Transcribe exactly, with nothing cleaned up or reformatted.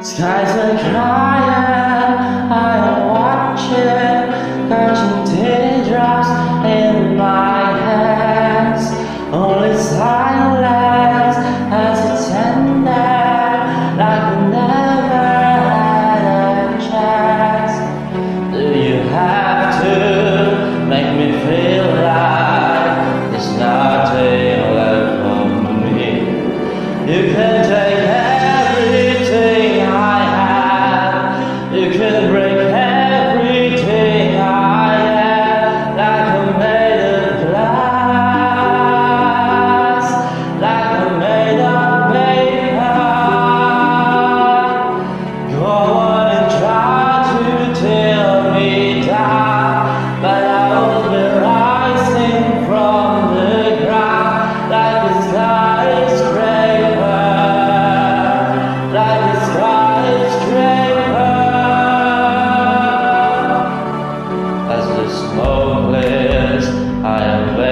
Skies are crying, I am watching, catching teardrops in my hands. Only silence as it's ended, like we never had a chance. Do you have to make me feel like there's nothing left for me? You can take everything I have, you can break everything I am, like I'm made of glass, like I'm made of paper. Go on and try to tear me down, but I will be rising from the ground like a skyscraper, like a skyscraper. As the smoke clears, I am